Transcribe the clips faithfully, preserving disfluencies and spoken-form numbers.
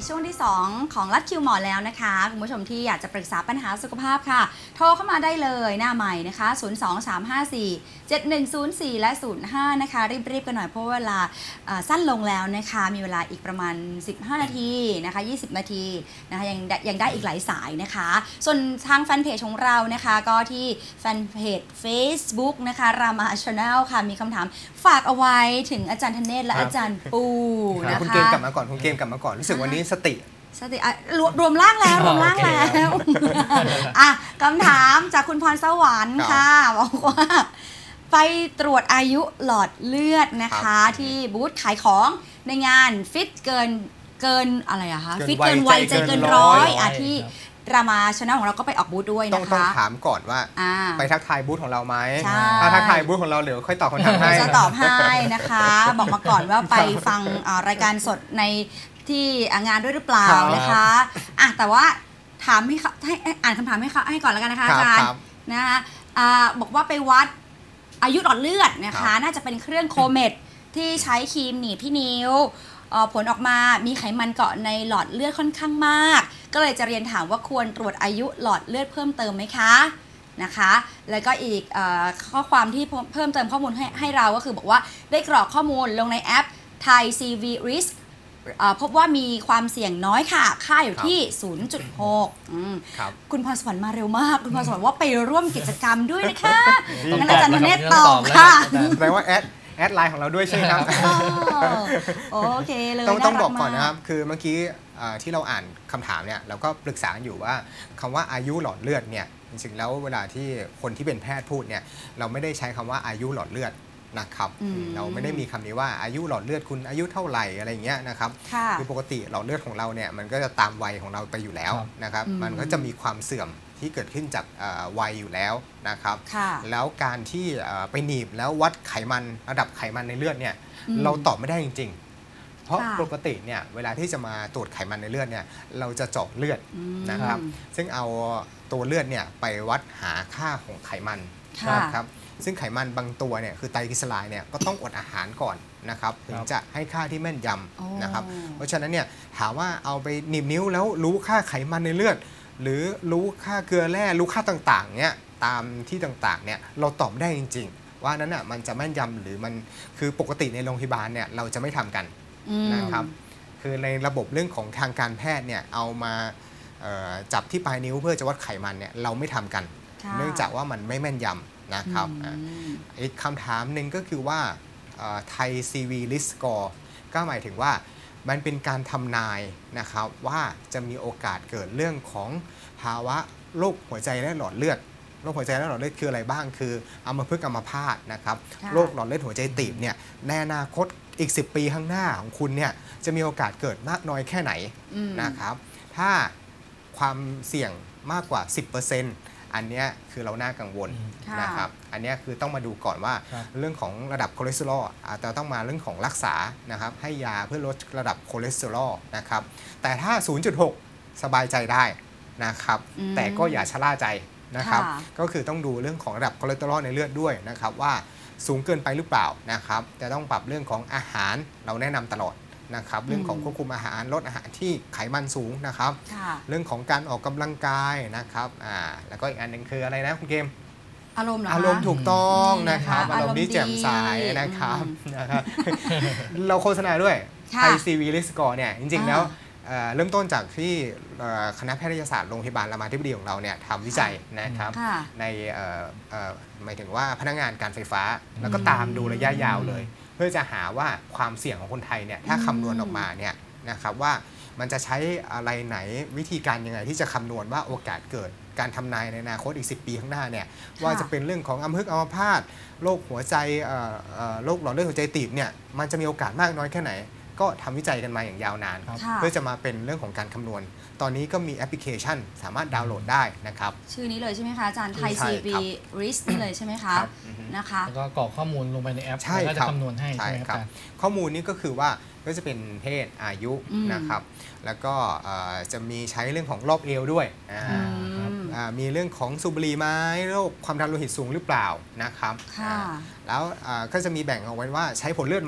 ช่วงที่สองของรัดคิวหมอแล้วนะคะคุณผู้ชมที่อยากจะปรึกษาปัญหาสุขภาพค่ะโทรเข้ามาได้เลยหน้าใหม่นะคะ ศูนย์ สอง สาม ห้า สี่ เจ็ด หนึ่ง ศูนย์ สี่ และ ศูนย์ ห้า นะคะรีบๆกันหน่อยเพราะเวลาสั้นลงแล้วนะคะมีเวลาอีกประมาณสิบห้านาทีนะคะยี่สิบนาทีนะคะยังยังได้อีกหลายสายนะคะส่วนทางแฟนเพจของเรานะคะก็ที่แฟนเพจ Facebook นะคะรามา Channel ค่ะมีคำถามฝากเอาไว้ถึงอาจารย์ธเนศและอาจารย์ปูนะคะคุณเกมกลับมาก่อนคุณเกมกลับมาก่อนรู้สึกวันนี้สติสติรวมรวมร่างแล้วรวมร่างแล้วอ่ะคำถามจากคุณพรสวรรค์ค่ะบอกว่าไปตรวจอายุหลอดเลือดนะคะที่บูธขายของในงานฟิตเกินเกินอะไรอะคะฟิตเกินวัยใจเกินร้อยอ่ะที่รามาชนะของเราก็ไปออกบูธด้วยนะคะต้องถามก่อนว่าไปทักทายบูธของเราไหมถ้าทักทายบูธของเราเดี๋ยวค่อยตอบคำถามให้จะตอบให้นะคะบอกมาก่อนว่าไปฟังรายการสดในที่งานด้วยหรือเปล่านะคะอ่ะแต่ว่าถามให้ให้อ่านคำถามให้ให้ก่อนแล้วกันนะคะอาจารย์นะคะบอกว่าไปวัดอายุหลอดเลือดนะคะน่าจะเป็นเครื่องโคเมตที่ใช้ครีมหนีบที่นิ้วผลออกมามีไขมันเกาะในหลอดเลือดค่อนข้างมากก็เลยจะเรียนถามว่าควรตรวจอายุหลอดเลือดเพิ่มเติมไหมคะนะคะแล้วก็อีกข้อความที่เพิ่มเติมข้อมูลให้ให้เราก็คือบอกว่าได้กรอกข้อมูลลงในแอป Thai ซี วี Risk พบว่ามีความเสี่ยงน้อยค่ะค่าอยู่ที่ ศูนย์จุดหก คุณพรสวรรค์มาเร็วมากคุณพรสวรรค์ว่าไปร่วมกิจกรรมด้วยนะคะงั้นอาจารย์ธเนศตอบค่ะแปลว่าแอดแอดไลน์ของเราด้วยใช่ไหมครับโอเคเลยต้องต้องบอกก่อนนะครับคือเมื่อกี้ที่เราอ่านคำถามเนี่ยเราก็ปรึกษาอยู่ว่าคำว่าอายุหลอดเลือดเนี่ยจริงๆแล้วเวลาที่คนที่เป็นแพทย์พูดเนี่ยเราไม่ได้ใช้คำว่าอายุหลอดเลือดนะครับเราไม่ได้มีคำนี้ว่าอายุหลอดเลือดคุณอายุเท่าไหร่อะไรเงี้ยนะครับคือปกติหลอดเลือดของเราเนี่ยมันก็จะตามวัยของเราไปอยู่แล้วนะครับมันก็จะมีความเสื่อมที่เกิดขึ้นจากวัยอยู่แล้วนะครับแล้วการที่ไปหนีบแล้ววัดไขมันระดับไขมันในเลือดเนี่ยเราตอบไม่ได้จริงๆเพราะปกติเนี่ยเวลาที่จะมาตรวจไขมันในเลือดเนี่ยเราจะเจาะเลือดนะครับซึ่งเอาตัวเลือดเนี่ยไปวัดหาค่าของไขมันนะครับซึ่งไขมันบางตัวเนี่ยคือไตรกลีเซอไรด์เนี่ยก็ต้องอดอาหารก่อนนะครับถึงจะให้ค่าที่แม่นยำนะครับเพราะฉะนั้นเนี่ยถามว่าเอาไปหนีบนิ้วแล้วรู้ค่าไขมันในเลือดหรือรู้ค่าเกลือแร่รู้ค่าต่างๆเนี่ยตามที่ต่างๆเนี่ยเราตอบได้จริงๆว่านั้นอ่ะมันจะแม่นยำหรือมันคือปกติในโรงพยาบาลเนี่ยเราจะไม่ทำกันนะครับคือในระบบเรื่องของทางการแพทย์เนี่ยเอามาจับที่ปลายนิ้วเพื่อจะวัดไขมันเนี่ยเราไม่ทำกันเนื่องจากว่ามันไม่แม่นยำนะครับอีกคำถามหนึ่งก็คือว่าไทย ซี วี Risk Score ก็หมายถึงว่ามันเป็นการทำนายนะครับว่าจะมีโอกาสเกิดเรื่องของภาวะโรคหัวใจและหลอดเลือดโรคหัวใจและหลอดเลือดคืออะไรบ้างคืออัมพฤกษ์อัมพาตนะครับโรคหลอดเลือดหัวใจตีบเนี่ยในอนาคตอีกสิบปีข้างหน้าของคุณเนี่ยจะมีโอกาสเกิดมากน้อยแค่ไหนนะครับถ้าความเสี่ยงมากกว่า สิบเปอร์เซ็นต์อันนี้คือเราน่ากังวลนะครับอันนี้คือต้องมาดูก่อนว่าเรื่องของระดับคอเลสเตอรอลอาจจะต้องมาเรื่องของรักษานะครับให้ยาเพื่อลดระดับคอเลสเตอรอลนะครับแต่ถ้า ศูนย์จุดหก สบายใจได้นะครับแต่ก็อย่าชะล่าใจนะครับก็คือต้องดูเรื่องของระดับคอเลสเตอรอลในเลือดด้วยนะครับว่าสูงเกินไปหรือเปล่านะครับจะต้องปรับเรื่องของอาหารเราแนะนำตลอดนะครับเรื่องของควบคุมอาหารลดอาหารที่ไขมันสูงนะครับเรื่องของการออกกำลังกายนะครับอ่าแล้วก็อีกอันหนึ่งคืออะไรนะคุณเกมอารมณ์อารมณ์ถูกต้องนะครับอารมณ์ที่แจ่มใสนะครับนะครับเราโฆษณาด้วยไทย ซี วี Risk Score เนี่ยจริงๆแล้วเริ่มต้นจากที่คณะแพทยศาสตร์โรงพยาบาลรามาธิบดีของเราเนี่ยทำวิจัยนะครับในหมายถึงว่าพนักงานการไฟฟ้าแล้วก็ตามดูระยะยาวเลยเพื่อจะหาว่าความเสี่ยงของคนไทยเนี่ยถ้าคำนวณออกมาเนี่ยนะครับว่ามันจะใช้อะไรไหนวิธีการยังไงที่จะคำนวณว่าโอกาสเกิดการทำนายในอนาคตอีกสิบปีข้างหน้าเนี่ยว่าจะเป็นเรื่องของอัมพฤกษ์อัมพาตโรคหัวใจโรคหลอดเลือดหัวใจตีบเนี่ยมันจะมีโอกาสมากน้อยแค่ไหนก็ทำวิจัยกันมาอย่างยาวนานเพื่อจะมาเป็นเรื่องของการคำนวณตอนนี้ก็มีแอปพลิเคชันสามารถดาวน์โหลดได้นะครับชื่อนี้เลยใช่ไหมคะอาจารย์ไทย ซี วี Risk นี่เลยใช่ไหมคะนะคะแล้วก็กรอกข้อมูลลงไปในแอปแล้วก็จะคำนวณให้ใช่ไหมครับข้อมูลนี้ก็คือว่าก็จะเป็นเพศอายุนะครับแล้วก็จะมีใช้เรื่องของรอบเอวด้วยมีเรื่องของสูบบุหรี่ไหมโรคความดันโลหิตสูงหรือเปล่านะครับแล้วก็จะมีแบ่งเอาไว้ว่าใช้ผลเลือดไหม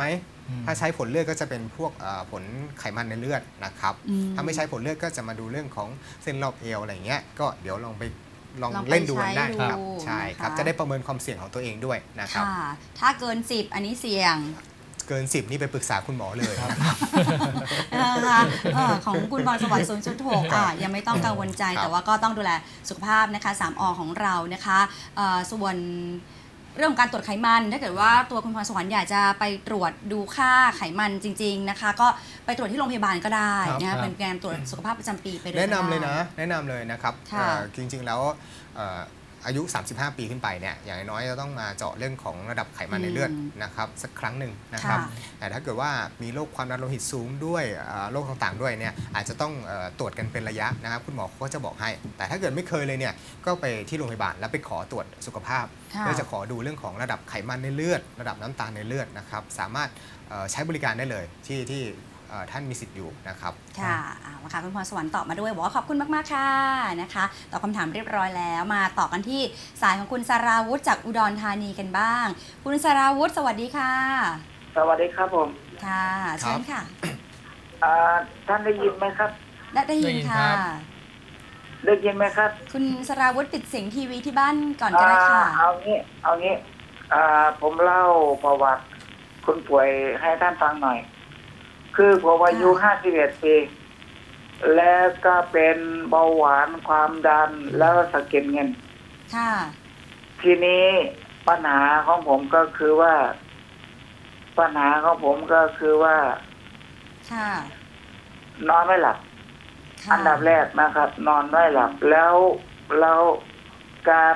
ถ้าใช้ผลเลือดก็จะเป็นพวกผลไขมันในเลือดนะครับถ้าไม่ใช้ผลเลือดก็จะมาดูเรื่องของเส้นรอบเอวอะไรเงี้ยก็เดี๋ยวลองไปลองเล่นดูได้ครับใช่ครับจะได้ประเมินความเสี่ยงของตัวเองด้วยนะครับถ้าเกินสิบอันนี้เสี่ยงเกินสิบนี่ไปปรึกษาคุณหมอเลยครับนะคะของคุณบอลสวัสดิ์ ศูนย์จุดหก อ่ะยังไม่ต้องกังวลใจแต่ว่าก็ต้องดูแลสุขภาพนะคะสามอของเรานะคะส่วนเรื่องของการตรวจไขมันถ้าเกิดว่าตัวคุณพรสวรรค์อยากจะไปตรวจดูค่าไขมันจริงๆนะคะก็ไปตรวจที่โรงพยาบาลก็ได้นะเป็นการตรวจสุขภาพประจำปีไปเลยแนะนำเลยนะแนะนำเลยนะครับจริงๆแล้วอายุสามสิบห้าปีขึ้นไปเนี่ยอย่างน้อยจะต้องมาเจาะเรื่องของระดับไขมันในเลือดนะครับสักครั้งหนึ่งนะครับแต่ถ้าเกิดว่ามีโรคความดันโลหิตสูงด้วยโรคต่างๆด้วยเนี่ยอาจจะต้องตรวจกันเป็นระยะนะครับคุณหมอก็จะบอกให้แต่ถ้าเกิดไม่เคยเลยเนี่ยก็ไปที่โรงพยาบาลแล้วไปขอตรวจสุขภาพเพื่อจะขอดูเรื่องของระดับไขมันในเลือดระดับน้ำตาลในเลือดนะครับสามารถใช้บริการได้เลยที่ที่ท่านมีสิทธิ์อยู่นะครับค่ะเอาละค่ะคุณพรสวรรค์ตอบมาด้วยบอกว่าขอบคุณมากๆค่ะนะคะตอบคำถามเรียบร้อยแล้วมาต่อกันที่สายของคุณสราวุธจากอุดรธานีกันบ้างคุณสราวุธสวัสดีค่ะสวัสดีครับผมค่ะเชิญค่ะท่านได้ยินไหมครับได้ได้ยินค่ะได้ยินไหมครับคุณสราวุธปิดเสียงทีวีที่บ้านก่อนก็ได้ค่ะเอางี้เอางี้ผมเล่าประวัติคนป่วยให้ท่านฟังหน่อยคือผมอายุห้าสิบเอ็ดปีแล้วก็เป็นเบาหวานความดันแล้วสะเก็ดเงินค่ะทีนี้ปัญหาของผมก็คือว่าปัญหาของผมก็คือว่าค่ะนอนไม่หลับอันดับแรกนะครับนอนไม่หลับแล้วแล้วการ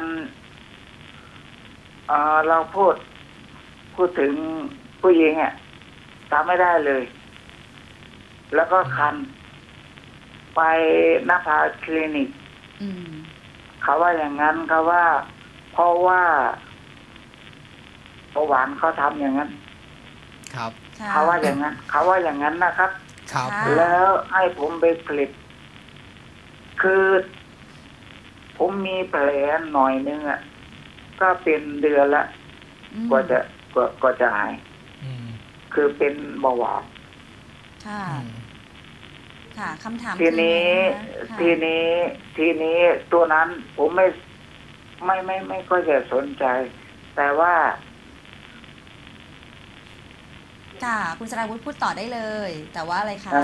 เอ่อเราพูดพูดถึงผู้หญิงอ่ะทำไม่ได้เลยแล้วก็คันไปนภาคลินิกเขาว่าอย่างนั้นเขาว่าเพราะว่าเบาหวานเขาทำอย่างนั้นครับเขาว่าอย่างนั้นเขาว่าอย่างนั้นนะครับครับแล้วให้ผมไปผลิตคือผมมีแผลหน่อยนึงอ่ะก็เป็นเดือนละกว่าจะกว่าก็จะหายคือเป็นเบาหวานค่ะค่ะคำถามทีนี้ทีนี้ทีนี้ตัวนั้นผมไม่ไม่ไม่ไม่ก็จะสนใจแต่ว่าค่ะคุณสราวุธพูดต่อได้เลยแต่ว่าอะไรคะ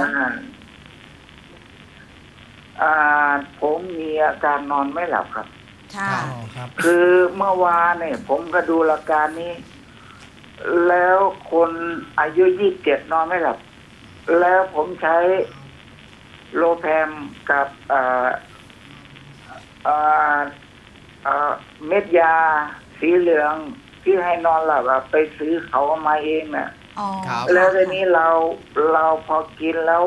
อ่าผมมีอาการนอนไม่หลับครับค่ะคือเมื่อวานเนี่ยผมก็ดูรายการนี้แล้วคนอายุยี่สิบเจ็ดนอนไม่หลับแล้วผมใช้โลแพมกับเม็ดยาสีเหลืองที่ให้นอนหลับไปซื้อเขามาเองน่ะแล้วทีนี้เราเราพอกินแล้ว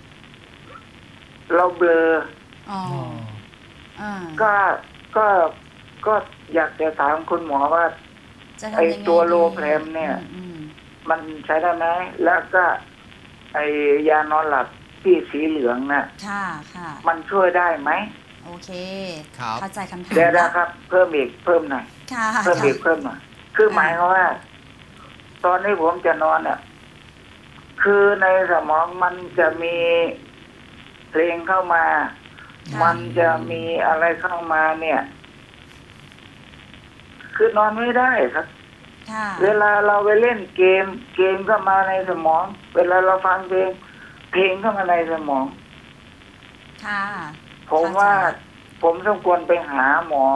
เราเบลอก็ก็ก็อยากจะถามคุณหมอว่าไอตัวโลแพมเนี่ยมันใช้ได้ไหมแล้วก็ไอยานอนหลับที่สีเหลืองน่ะค่ะค่ะมันช่วยได้ไหมโอเคครับเข้าใจคำถามเดี๋ยวนะครับเพิ่มอีกเพิ่มหน่อยค่ะเพิ่มอีกเพิ่มหน่อยคือหมายความว่าตอนนี้ผมจะนอนเนี่ยคือในสมองมันจะมีเพลงเข้ามามันจะมีอะไรเข้ามาเนี่ยคือนอนไม่ได้ครับเวลาเราไปเล่นเกมเกมก็มาในสมองเวลาเราฟังเพลงเพลงเข้ามาในสมองค่ะผมว่าผมต้องควรไปหาหมอ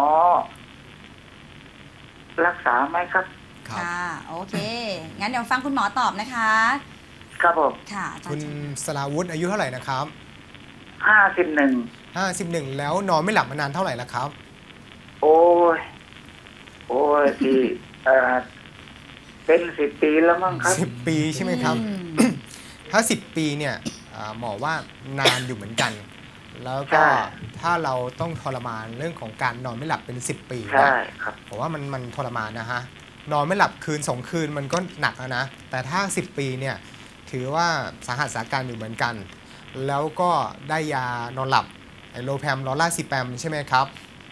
รักษาไหมครับค่ะโอเคงั้นเดี๋ยวฟังคุณหมอตอบนะคะครับผมค่ะคุณสราวุธอายุเท่าไหร่นะครับห้าสิบหนึ่งห้าสิบหนึ่งแล้วนอนไม่หลับมานานเท่าไหร่แล้วครับโอ้ยโอ้ยที่เอ่อเป็นสิบปีแล้วมั้งครับสิบปีใช่ไหมครับถ้าสิบปีเนี่ยหมอว่านานอยู่เหมือนกันแล้วก็ถ้าเราต้องทรมานเรื่องของการนอนไม่หลับเป็นสิบปีใช่ครับผมว่ามันมันทรมานนะฮะนอนไม่หลับคืนสองคืนมันก็หนักแล้วนะแต่ถ้าสิบปีเนี่ยถือว่าสาหัสสาการอยู่เหมือนกันแล้วก็ได้ยานอนหลับไอโลแพมลอร่าซิแปมใช่ไหมครับ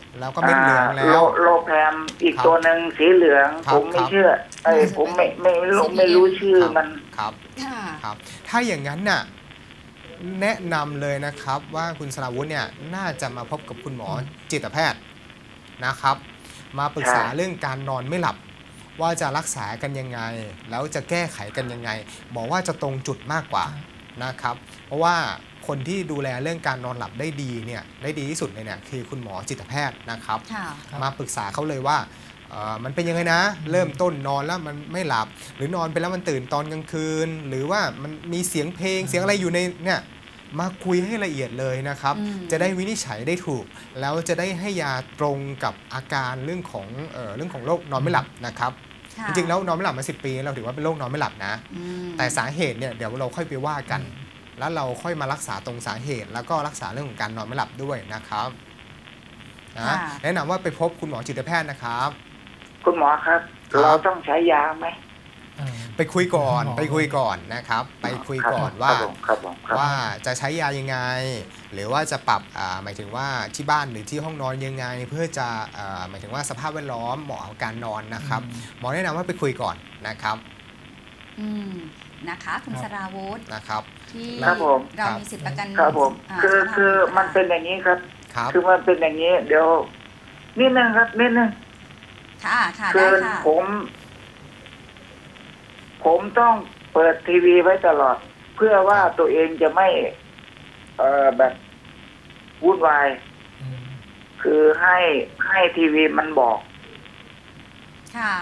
แล้วก็เม็ดเหลืองแล้วโลโลแพมอีกตัวหนึ่งสีเหลืองผมไม่เชื่อไอ้ผมไม่ไม่รู้ไม่รู้ชื่อมันครับครับถ้าอย่างนั้นน่ะแนะนำเลยนะครับว่าคุณสราวุธเนี่ยน่าจะมาพบกับคุณหมอจิตแพทย์นะครับมาปรึกษาเรื่องการนอนไม่หลับว่าจะรักษากันยังไงแล้วจะแก้ไขกันยังไงบอกว่าจะตรงจุดมากกว่านะครับเพราะว่าคนที่ดูแลเรื่องการนอนหลับได้ดีเนี่ยได้ดีที่สุดเลยเนี่ยคือคุณหมอจิตแพทย์นะครับมาปรึกษาเขาเลยว่ามันเป็นยังไงนะเริ่มต้นนอนแล้วมันไม่หลับหรือนอนไปแล้วมันตื่นตอนกลางคืนหรือว่ามันมีเสียงเพลงเสียงอะไรอยู่ในเนี่ยมาคุยให้ละเอียดเลยนะครับจะได้วินิจฉัยได้ถูกแล้วจะได้ให้ยาตรงกับอาการเรื่องของเอ่อเรื่องของโรคนอนไม่หลับนะครับจริงๆแล้วนอนไม่หลับมาสิบปีเราถือว่าเป็นโรคนอนไม่หลับนะแต่สาเหตุเนี่ยเดี๋ยวเราค่อยไปว่ากันแล้วเราค่อยมารักษาตรงสาเหตุแล้วก็รักษาเรื่องของการนอนไม่หลับด้วยนะครับนะแนะนำว่าไปพบคุณหมอจิตแพทย์นะครับคุณหมอครับเราต้องใช้ยาไหมไปคุยก่อนไปคุยก่อนนะครับไปคุยก่อนว่าว่าจะใช้ยายังไงหรือว่าจะปรับหมายถึงว่าที่บ้านหรือที่ห้องนอนยังไงเพื่อจะหมายถึงว่าสภาพแวดล้อมเหมาะกับการนอนนะครับหมอแนะนำว่าไปคุยก่อนนะครับอืมนะคะคุณสราวุธนะครับที่เรามีสิทธิประกันครับผมคือคือมันเป็นอย่างนี้ครับคือมันเป็นอย่างนี้เดี๋ยวนิดนึงครับนิดนึงค่ะค่ะได้ค่ะผมผมต้องเปิดทีวีไว้ตลอดเพื่อว่าตัวเองจะไม่เอ่อแบบวุ่นวายคือให้ให้ทีวีมันบอกค่ะ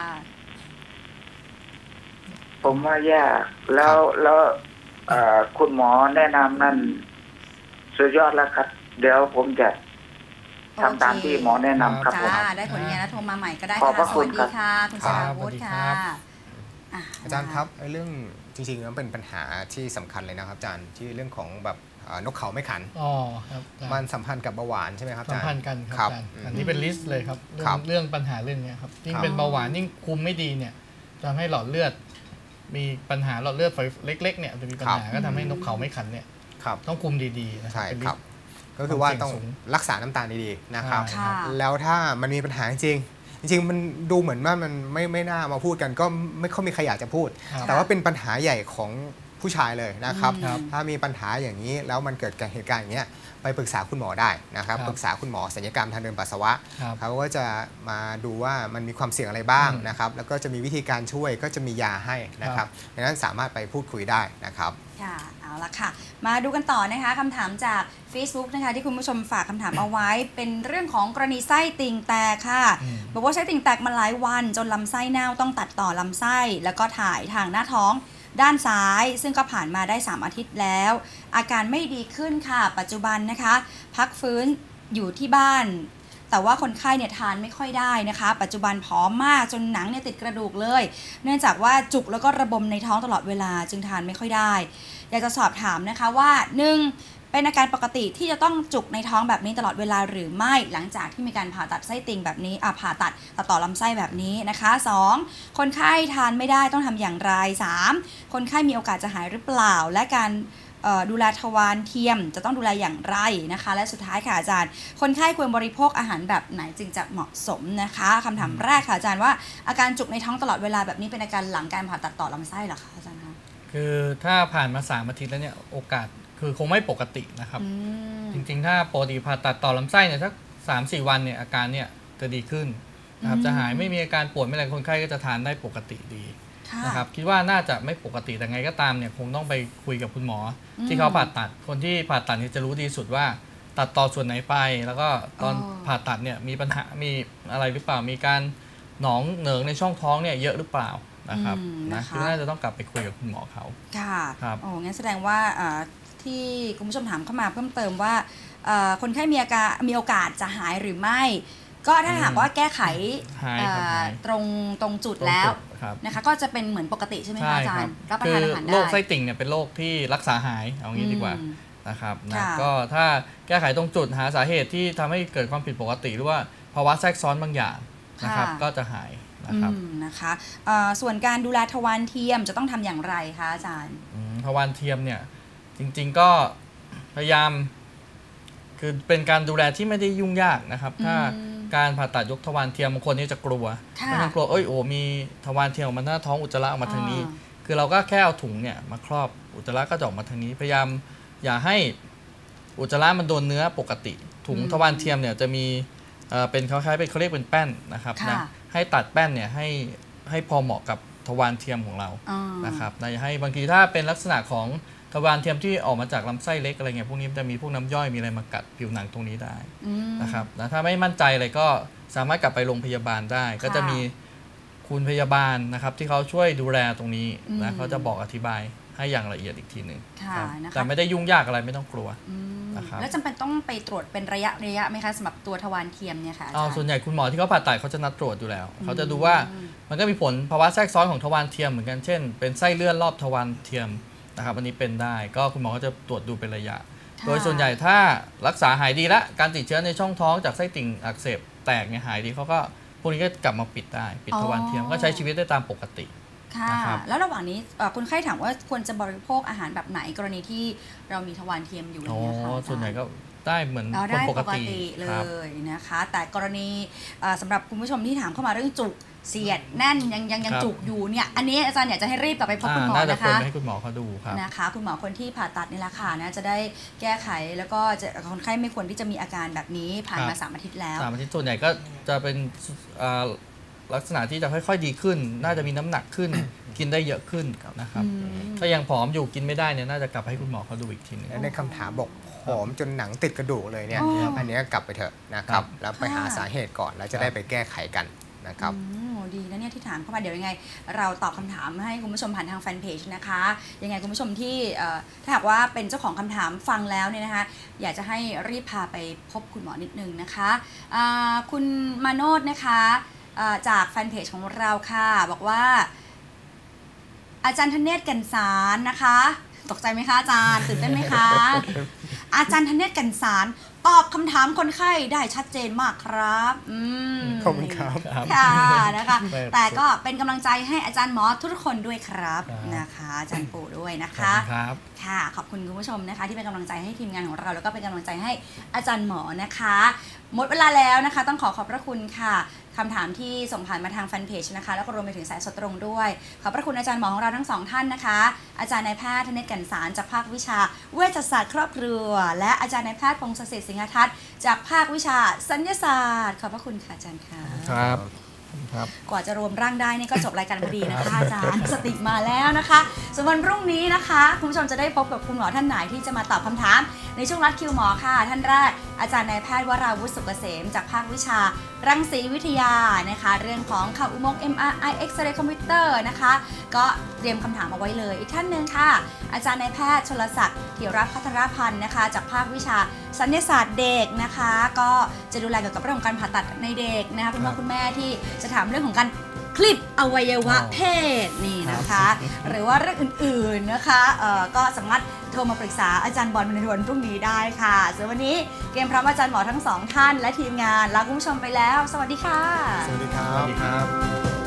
ผมว่ายากแล้วแล้วคุณหมอแนะนำนั่นสุดยอดแล้วครับเดี๋ยวผมจะทำตามที่หมอแนะนำครับผมได้ผลงานแล้วโทรมาใหม่ก็ได้ค่ะสวัสดีค่ะคุณสราวุธค่ะอาจารย์ครับเรื่องจริงๆแล้วเป็นปัญหาที่สำคัญเลยนะครับอาจารย์ที่เรื่องของแบบนกเขาไม่ขันอ๋อครับมันสัมพันธ์กับเบาหวานใช่ไหมครับอาจารย์สัมพันธ์กันครับอันนี้เป็นลิสต์เลยครับเรื่องเรื่องปัญหาเรื่องนี้ครับยิ่งเป็นเบาหวานยิ่งคุมไม่ดีเนี่ยทำให้หลอดเลือดมีปัญหาหลอดเลือดฝอยเล็กๆเนี่ยจะมีปัญหาก็ทำให้นกเขาไม่ขันเนี่ยต้องคุมดีๆนะใช่ครับก็คือว่าต้องรักษาน้ำตาลดีๆนะครับแล้วถ้ามันมีปัญหาจริงจริงๆมันดูเหมือนว่ามันไม่ไม่น่ามาพูดกันก็ไม่ค่อยมีใครอยากจะพูดแต่ว่าเป็นปัญหาใหญ่ของผู้ชายเลยนะครับถ้ามีปัญหาอย่างนี้แล้วมันเกิดเหตุการณ์อย่างเงี้ยไปปรึกษาคุณหมอได้นะครับปรึกษาคุณหมอศัลยกรรมทางเดินปัสสาวะเขาก็จะมาดูว่ามันมีความเสี่ยงอะไรบ้างนะครับแล้วก็จะมีวิธีการช่วยก็จะมียาให้นะครับดังนั้นสามารถไปพูดคุยได้นะครับค่ะเอาละค่ะมาดูกันต่อนะคะคำถามจาก Facebook นะคะที่คุณผู้ชมฝากคำถามเอาไว้เป็นเรื่องของกรณีไส้ติ่งแตกค่ะบอกว่าไส้ติ่งแตกมาหลายวันจนลำไส้เน่าต้องตัดต่อลำไส้แล้วก็ถ่ายทางหน้าท้องด้านซ้ายซึ่งก็ผ่านมาได้สามอาทิตย์แล้วอาการไม่ดีขึ้นค่ะปัจจุบันนะคะพักฟื้นอยู่ที่บ้านแต่ว่าคนไข้เนี่ยทานไม่ค่อยได้นะคะปัจจุบันผอมมากจนหนังเนี่ยติดกระดูกเลยเนื่องจากว่าจุกแล้วก็ระบมในท้องตลอดเวลาจึงทานไม่ค่อยได้อยากจะสอบถามนะคะว่าหนึ่งเป็นอาการปกติที่จะต้องจุกในท้องแบบนี้ตลอดเวลาหรือไม่หลังจากที่มีการผ่าตัดไส้ติ่งแบบนี้อ่ะผ่าตัดตัดต่อลำไส้แบบนี้นะคะสองคนไข้ทานไม่ได้ต้องทำอย่างไรสามคนไข้มีโอกาสจะหายหรือเปล่าและการดูแลทวารเทียมจะต้องดูแลอย่างไรนะคะและสุดท้ายค่ะอาจารย์คนไข้ควรบริโภคอาหารแบบไหนจึงจะเหมาะสมนะคะคำถามแรกค่ะอาจารย์ว่าอาการจุกในท้องตลอดเวลาแบบนี้เป็นอาการหลังการผ่าตัดต่อลำไส้หรอคะอาจารย์คะคือถ้าผ่านมาสามอาทิตย์แล้วเนี่ยโอกาสคือคงไม่ปกตินะครับจริงๆถ้าปกติผ่าตัดต่อลำไส้เนี่ยสักสามสี่วันเนี่ยอาการเนี่ยจะดีขึ้นนะครับจะหายไม่มีอาการปวดไม่อะไรคนไข้ก็จะทานได้ปกติดีนะครับคิดว่าน่าจะไม่ปกติแต่ไงก็ตามเนี่ยคงต้องไปคุยกับคุณหมอที่เขาผ่าตัดคนที่ผ่าตัดเนี่ยจะรู้ดีสุดว่าตัดต่อส่วนไหนไปแล้วก็ตอนผ่าตัดเนี่ยมีปัญหามีอะไรหรือเปล่ามีการหนองเหนิงในช่องท้องเนี่ยเยอะหรือเปล่านะครับนะคือน่าจะต้องกลับไปคุยกับคุณหมอเขาค่ะครับโอ้งั้นแสดงว่าที่คุณผู้ชมถามเข้ามาเพิ่มเติมว่าคนไข้มีอาการมีโอกาสจะหายหรือไม่ก็ถ้าหากว่าแก้ไขตรงตรงจุดแล้วนะคะก็จะเป็นเหมือนปกติใช่ไหมคะอาจารย์รับประทานอาหารได้โรคไส้ติ่งเนี่ยเป็นโรคที่รักษาหายเอางี้ดีกว่านะครับนะก็ถ้าแก้ไขตรงจุดหาสาเหตุที่ทำให้เกิดความผิดปกติหรือว่าภาวะแทรกซ้อนบางอย่างนะครับก็จะหายนะครับนะคะส่วนการดูแลทวารเทียมจะต้องทำอย่างไรคะอาจารย์ทวารเทียมเนี่ยจริงๆก็พยายามคือเป็นการดูแลที่ไม่ได้ยุ่งยากนะครับถ้าการผ่าตัดยกทวารเทียมบางคนนี่จะกลัวไม่ต้องกลัวเอ้ยโอ้มีทวารเทียมออกมาหน้าท้องอุจจาระออกมาทางนี้คือเราก็แค่เอาถุงเนี่ยมาครอบอุจจาระก็จะออกมาทางนี้พยายามอย่าให้อุจจาระมันโดนเนื้อปกติถุงทวารเทียมเนี่ยจะมีเป็นคล้ายๆเป็นเขาเรียกเป็นแป้นนะครับนะให้ตัดแป้นเนี่ยให้ให้พอเหมาะกับทวารเทียมของเรานะครับนะอย่าให้บางทีถ้าเป็นลักษณะของทวารเทียมที่ออกมาจากลำไส้เล็กอะไรเงี้ยพวกนี้จะมีพวกน้ำย่อยมีอะไรมากัดผิวหนังตรงนี้ได้นะครับนะถ้าไม่มั่นใจอะไรก็สามารถกลับไปโรงพยาบาลได้ก็จะมีคุณพยาบาลนะครับที่เขาช่วยดูแลตรงนี้นะเขาจะบอกอธิบายให้อย่างละเอียดอีกทีหนึ่งแต่ไม่ได้ยุ่งยากอะไรไม่ต้องกลัวนะครับแล้วจำเป็นต้องไปตรวจเป็นระยะระยะไหมคะสำหรับตัวทวารเทียมเนี่ยค่ะอ๋อส่วนใหญ่คุณหมอที่เขาผ่าตัดเขาจะนัดตรวจอยู่แล้วเขาจะดูว่ามันก็มีผลภาวะแทรกซ้อนของทวารเทียมเหมือนกันเช่นเป็นไส้เลื่อนรอบทวารเทียมนะครับอันนี้เป็นได้ก็คุณหมอก็จะตรวจดูเป็นระยะโดยส่วนใหญ่ถ้ารักษาหายดีแล้วการติดเชื้อในช่องท้องจากไส้ติ่งอักเสบแตกเนี่ยหายดีเขาก็พวกนี้ก็กลับมาปิดได้ปิดทวารเทียมก็ใช้ชีวิตได้ตามปกติค่ะแล้วระหว่างนี้คุณไข้ถามว่าควรจะบริโภคอาหารแบบไหนกรณีที่เรามีทวารเทียมอยู่เนี่ยค่ะส่วนใหญ่ก็ได้เหมือนคนปกติเลยนะคะแต่กรณีสำหรับคุณผู้ชมที่ถามเข้ามาเรื่องจุกเสียดแน่นยังยังยังจุกอยู่เนี่ยอันนี้อาจารย์อยากจะให้รีบกลับไปพบคุณหมอนะคะให้คุณหมอเขาดูครับนะคะคุณหมอคนที่ผ่าตัดนี่แหละค่ะนะจะได้แก้ไขแล้วก็จะคนไข้ไม่ควรที่จะมีอาการแบบนี้ผ่านมาสามอาทิตย์แล้วสามอาทิตย์ส่วนใหญ่ก็จะเป็นลักษณะที่จะค่อยๆดีขึ้นน่าจะมีน้ำหนักขึ้นกินได้เยอะขึ้นนะครับถ้ายังผอมอยู่กินไม่ได้เนี่ยน่าจะกลับให้คุณหมอเขาดูอีกทีนึงในคำถามบอกผอมจนหนังติดกระดูกเลยเนี่ยอันนี้กลับไปเถอะนะครับแล้วไปหาสาเหตุก่อนแล้วจะได้ไปแก้ไขกันนะครับดีนะเนี่ยที่ถามเข้ามาเดี๋ยวยังไงเราตอบคำถามให้คุณผู้ชมผ่านทางแฟนเพจนะคะยังไงคุณผู้ชมที่ถ้าหากว่าเป็นเจ้าของคำถามฟังแล้วเนี่ยนะคะอยากจะให้รีบพาไปพบคุณหมอนิดนึงนะคะคุณมาโนดนะคะจากแฟนเพจของเราค่ะบอกว่าอาจารย์ธเนศ แก่นสารนะคะตกใจไหมคะอาจารย์ตื่นเต้นไหมคะอาจารย์ธเนศ แก่นสารตอบคำถามคนไข้ได้ชัดเจนมากครับอืมขอบคุณครับค่ะนะคะแต่ก็เป็นกำลังใจให้อาจารย์หมอทุกคนด้วยครับนะคะอาจารย์ปู่ด้วยนะคะครับค่ะขอบคุณคุณผู้ชมนะคะที่เป็นกำลังใจให้ทีมงานของเราแล้วก็เป็นกำลังใจให้อาจารย์หมอนะคะหมดเวลาแล้วนะคะต้องขอขอบพระคุณค่ะคำถามที่ส่งผ่านมาทางแฟนเพจนะคะแล้วก็รวมไปถึงสายสดตรงด้วยขอบพระคุณอาจารย์หมอของเราทั้งสองท่านนะคะอาจารย์นายแพทย์ธเนศ แก่นสารจากภาควิชาเวชศาสตร์ครอบครัวและอาจารย์นายแพทย์พงศศิษฐ์สิงหทัศน์จากภาควิชาสัญญศาสตร์ขอบพระคุณค่ะอาจารย์ค่ะครับกว่าจะรวมร่างได้นี่ก็จบรายการพอดีนะคะอาจารย์สติมาแล้วนะคะส่วนวันพรุ่งนี้นะคะคุณผู้ชมจะได้พบกับคุณหมอท่านไหนที่จะมาตอบคำถามในช่วงรัดคิวหมอค่ะท่านแรกอาจารย์นายแพทย์วราวุฒิสุกเกษมจากภาควิชารังสีวิทยานะคะเรื่องของข่าวอุโมงค์ เอ็ม อาร์ ไอ เอ็กซเรย์ คอมพิวเตอร์นะคะก็เตรียมคำถามเอาไว้เลยอีกท่านหนึ่งค่ะอาจารย์นายแพทย์ชลศักดิ์เถียรพัทรพันธ์นะคะจากภาควิชาสัญญศาสตร์เด็กนะคะก็จะดูแลเกี่ยวกับเรื่องของการผ่าตัดในเด็กนะคะคุณพ่อคุณแม่ที่จะถามเรื่องของการคลิปอวัยวะเพศนี่นะคะหรือว่าเรื่องอื่นๆนะคะก็สามารถโทรมาปรึกษาอาจารย์บอลในวันพรุ่งนี้ได้ค่ะส่วนวันนี้เกมพร้อมอาจารย์หมอทั้งสองท่านและทีมงานลาคุณผู้ชมไปแล้วสวัสดีค่ะสวัสดีครับ